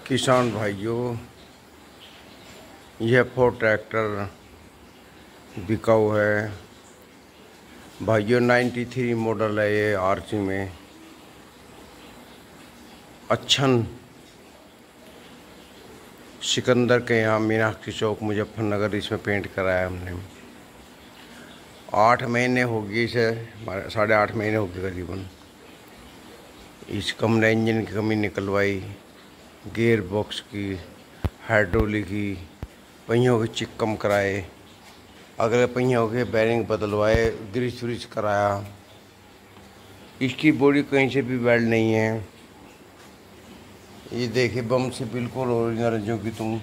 किसान भाइयों, यह फोर्ड ट्रैक्टर बिकाऊ है भाइयों। 93 मॉडल है ये, आरसी में। अच्छन सिकंदर के यहाँ मीनाक्षी चौक मुजफ्फरनगर इसमें पेंट कराया हमने। 8 महीने हो गए इसे, 8.5 महीने हो गए करीबन। इसका हमने इंजन की कमी निकलवाई, गियर बॉक्स की, हाइड्रोलिक की, पहियों के चिक्कम कराए, अगले पहियों के बैरिंग बदलवाए, ग्रीस व्रीस कराया। इसकी बॉडी कहीं से भी वेल्ड नहीं है। ये देखिए, बम से बिल्कुल ओरिजिनल, जो कि तुम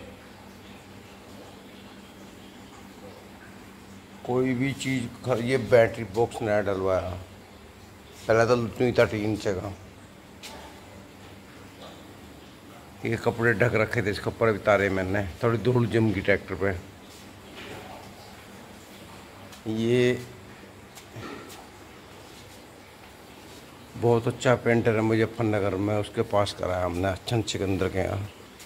कोई भी चीज़। ये बैटरी बॉक्स नया डलवाया, पहले तो लुटनी था टीन से का। ये कपड़े ढक रखे थे, इस कपड़े भी तारे मैंने, थोड़ी धूल जम गई ट्रैक्टर पे। ये बहुत अच्छा पेंटर है मुजफ्फरनगर में, उसके पास कराया हमने, अच्छन सिकंदर के यहाँ।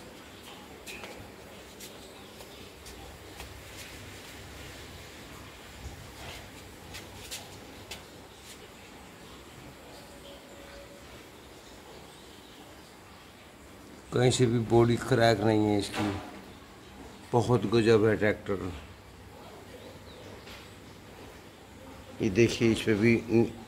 कहीं से भी बॉडी क्रैक नहीं है इसकी, बहुत गजब है ट्रैक्टर। ये देखिए, इस पे भी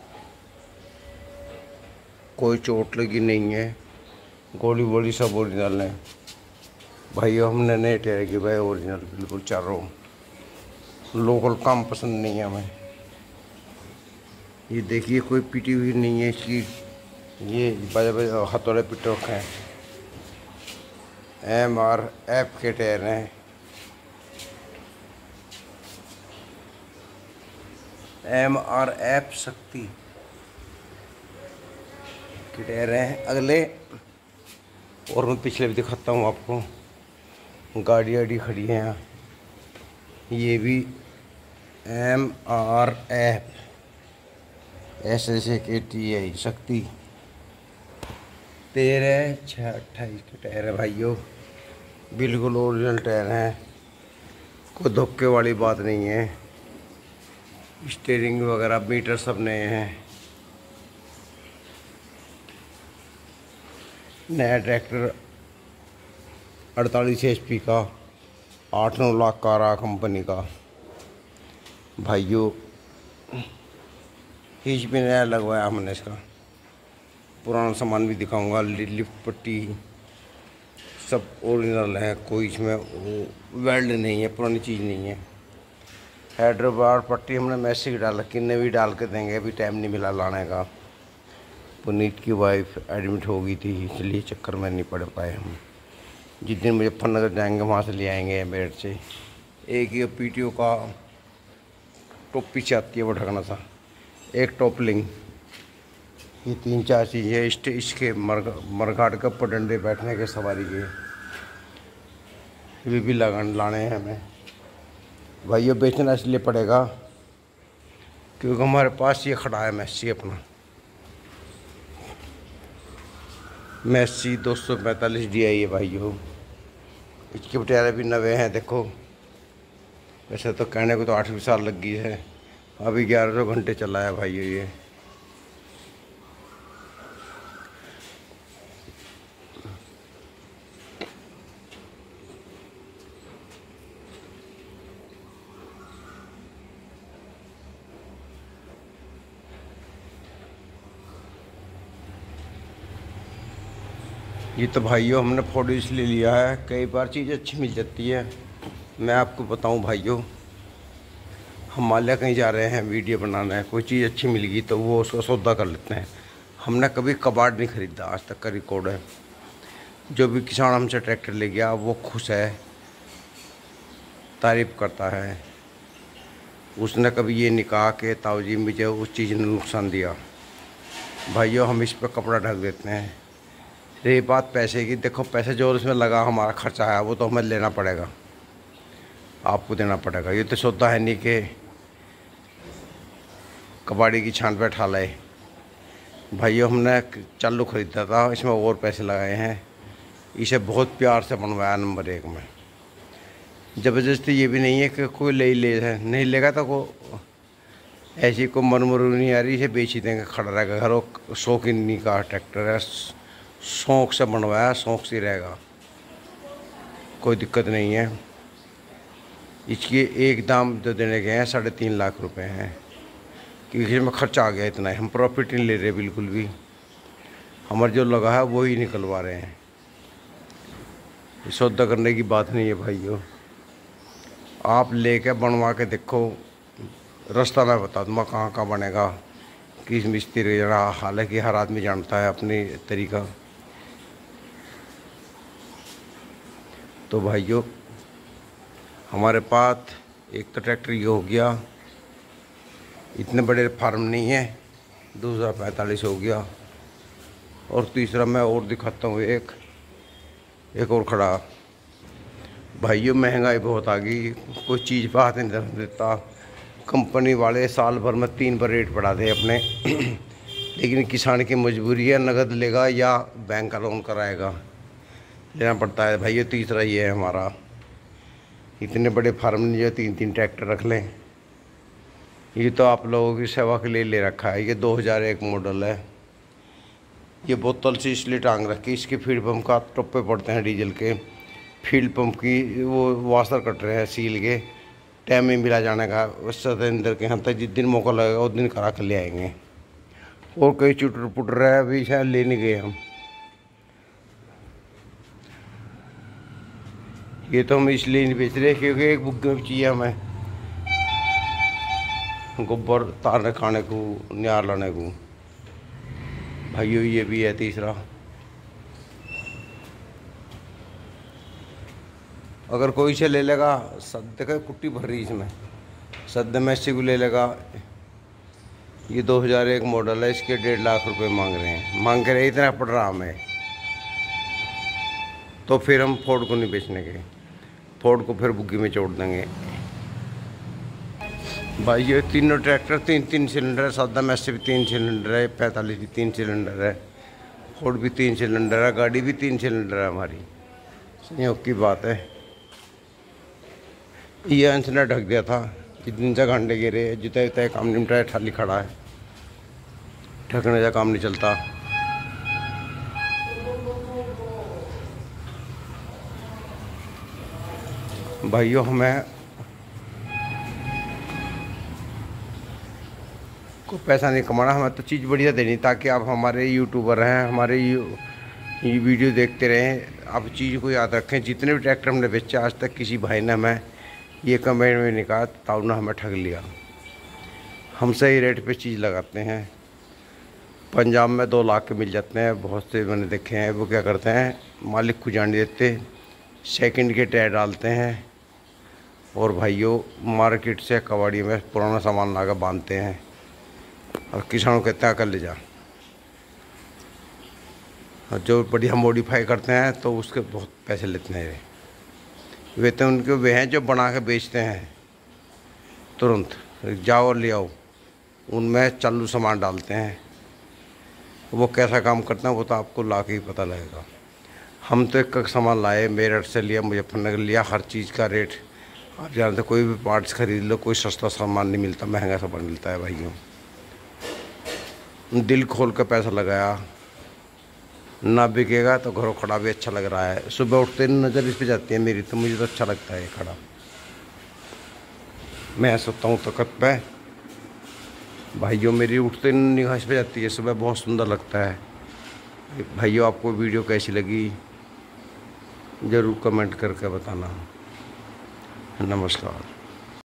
कोई चोट लगी नहीं है, गोली वोली सब ओरिजिनल है भाइयों। हमने नहीं ठहरे कि भाई ओरिजिनल बिल्कुल चारों, लोकल काम पसंद नहीं है हमें। ये देखिए, कोई पिटी हुई नहीं है इसकी, ये बड़े बड़े हथौड़े पिट रखे हैं। MRF के टायर हैं, MRF शक्ति के टायर हैं अगले। और मैं पिछले भी दिखाता हूँ आपको, गाड़ी वाड़ी खड़ी है यहाँ। ये भी MRF SSAKTI शक्ति 13/6/28 के टायर है भाइयों, बिल्कुल ओरिजिनल टायर हैं, कोई धोखे वाली बात नहीं है। स्टीयरिंग वगैरह मीटर सब नए हैं। नया ट्रैक्टर 48 HP का, 8-9 लाख का रहा कंपनी का भाइयों। हिच भी नया लगवाया हमने इसका। पुराना सामान भी दिखाऊंगा, लिफ्ट पट्टी सब ओरिजिनल है, कोई इसमें वेल्ड नहीं है, पुरानी चीज़ नहीं है। हेडर बार पट्टी हमने मैसी की डाल रखी, नवी डाल के देंगे, अभी टाइम नहीं मिला लाने का। पुनीत की वाइफ एडमिट हो गई थी, इसलिए चक्कर में नहीं पड़ पाए हम। जिस दिन मुजफ्फरनगर जाएंगे वहाँ से ले आएंगे मेरठ से। एक ये PTO का टॉप पीछे आती है, वो ढकना था, एक टॉपलिंग। ये 3-4 चीज़ें इसके मरघाट के ऊपर डंडे बैठने के सवारी के, ये भी लाने हैं हमें भाइयों। बेचना इसलिए पड़ेगा क्योंकि हमारे पास ये खड़ा है मैसी अपना, मैसी 245 DI है भाइयों। इसके टायर भी नवे हैं, देखो। वैसे तो कहने को तो 8 साल लग गई है, अभी 1100 घंटे चला है भाइयों ये। ये तो भाइयों हमने फोटो इसलिए लिया है, कई बार चीज़ अच्छी मिल जाती है। मैं आपको बताऊं भाइयों, हम माल्या कहीं जा रहे हैं, वीडियो बनाना है, कोई चीज़ अच्छी मिल गई तो वो उसका सौदा कर लेते हैं। हमने कभी कबाड़ नहीं ख़रीदा, आज तक का रिकॉर्ड है। जो भी किसान हमसे ट्रैक्टर ले गया वो खुश है, तारीफ़ करता है। उसने कभी ये नहीं कहा कि ताऊजी मुझे उस चीज़ ने नुकसान दिया। भाइयों, हम इस पर कपड़ा ढक देते हैं। रही बात पैसे की, देखो पैसे जो इसमें लगा, हमारा खर्चा है, वो तो हमें लेना पड़ेगा, आपको देना पड़ेगा। ये तो सौदा है नहीं कि कबाड़ी की छान पे ठा लाए। भाइयों, हमने चालू ख़रीदा था, इसमें और पैसे लगाए हैं, इसे बहुत प्यार से बनवाया नंबर 1 में। ज़बरदस्ती ये भी नहीं है कि कोई ले ही ले है, नहीं लेगा तो को ऐसी को मरमरू नहीं आ रही, इसे बेच ही देंगे, खड़ा रहेगा घर। शौकीनी का ट्रैक्टर है, शौक से बनवाया, शौक से रहेगा, कोई दिक्कत नहीं है। इसके एक दाम जो देने गए हैं 3.5 लाख रुपए हैं, क्योंकि इसमें खर्चा आ गया इतना है। हम प्रॉफिट नहीं ले रहे बिल्कुल भी, हमारा जो लगा है वो ही निकलवा रहे हैं। सौदा करने की बात नहीं है भाइयों, आप लेके बनवा के देखो, रास्ता मैं बता दूँगा कहाँ कहाँ बनेगा, किस मिस्त्री रहा। हालांकि हर आदमी जानता है अपनी तरीका। तो भाइयों हमारे पास एक तो ट्रैक्टर ये हो गया, इतने बड़े फार्म नहीं है, 2045 हो गया। और तीसरा मैं और दिखाता हूँ, एक और खड़ा। भाइयों महंगाई बहुत आ गई, कोई चीज़ पे हाथ नहीं देता। कंपनी वाले साल भर में 3 बार रेट बढ़ाते अपने लेकिन किसान की मजबूरी है, नगद लेगा या बैंक का लोन कराएगा, लेना पड़ता है। भाइयों तीसरा ये है हमारा, इतने बड़े फार्म में जो 3-3 ट्रैक्टर रख लें, ये तो आप लोगों की सेवा के लिए ले रखा है। ये 2001 मॉडल है। ये बोतल से इसलिए टांग रखी, इसके फील्ड पंप का टप्पे पड़ते हैं डीजल के, फील्ड पंप की वो वाशर कट रहे हैं सील के, टाइम में मिला जाने का। उससे अंदर के यहाँ तक जिस दिन मौका लगेगा उस दिन करा कर ले आएंगे। और कई चुटर पुटर है, अभी शायद ले नहीं गए हम। ये तो हम इसलिए नहीं बेच रहे क्योंकि एक बुक चाहिए हमें, गोबर तारने खाने को, न्यार लाने को। भाइयों ये भी है तीसरा। अगर कोई से ले लेगा, सद्य का कुट्टी भर रही इसमें, सद्य में इसी को ले लेगा। ये 2001 मॉडल है, इसके 1.5 लाख रुपए मांग रहे हैं, मांग के रहे, इतना पड़ रहा हमें। तो फिर हम फोर्ड को नहीं बेचने के, फोर्ड को फिर बुग्गी में छोड़ देंगे। भाई ये तीनों ट्रैक्टर 3-3 सिलेंडर है, सादा में से भी 3 सिलेंडर है, 45 भी 3 सिलेंडर है, फोर्ड भी 3 सिलेंडर है, गाड़ी भी 3 सिलेंडर है हमारी। संयोग की बात है। ये अंश ने ढक दिया था, जितने से घंटे गिरे, जितना तय काम निपटा है, खाली खड़ा है, ढकने का काम नहीं चलता। भाइयों हमें को पैसा नहीं कमाना, हमें तो चीज़ बढ़िया देनी, ताकि आप हमारे यूट्यूबर हैं, हमारे ये वीडियो देखते रहें, आप चीज़ को याद रखें। जितने भी ट्रैक्टर हमने बेचे आज तक किसी भाई ने हमें ये कमेंट में नहीं कहा ताऊ ने हमें ठग लिया। हम सही रेट पे चीज़ लगाते हैं। पंजाब में 2 लाख के मिल जाते हैं, बहुत से मैंने देखे हैं। वो क्या करते हैं, मालिक को जान देते, सेकंड के टायर डालते हैं और भाइयों मार्केट से कबाड़ी में पुराना सामान ला कर बांधते हैं और किसानों को कहते हैं कर ले जा। और जो बढ़िया मॉडिफाई करते हैं तो उसके बहुत पैसे लेते हैं। वे तो उनके वे हैं जो बना के बेचते हैं, तुरंत जाओ और ले आओ, उनमें चालू सामान डालते हैं। वो कैसा काम करते हैं वो तो आपको ला के ही पता लगेगा। हम तो एक सामान लाए, मेरठ से लिया, मुजफ्फरनगर लिया, हर चीज़ का रेट आप जानते, कोई भी पार्ट्स खरीद लो, कोई सस्ता सामान नहीं मिलता, महंगा सामान मिलता है भाइयों। दिल खोल कर पैसा लगाया, ना बिकेगा तो घरों खड़ा भी अच्छा लग रहा है। सुबह उठते नज़र इस पे जाती है मेरी, तो मुझे तो अच्छा लगता है ये खड़ा। मैं सोता हूँ तखत पे, भाइयों मेरी उठते निगाह इस पे जाती है, सुबह बहुत सुंदर लगता है। भाइयों आपको वीडियो कैसी लगी ज़रूर कमेंट करके बताना। नमस्कार।